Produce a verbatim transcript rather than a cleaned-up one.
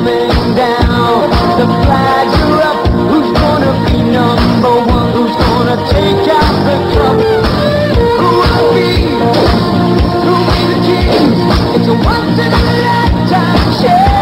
coming down. The flags are up. Who's gonna be number one? Who's gonna take out the cup? Who will be? Who will be the king? It's a once in a lifetime chance.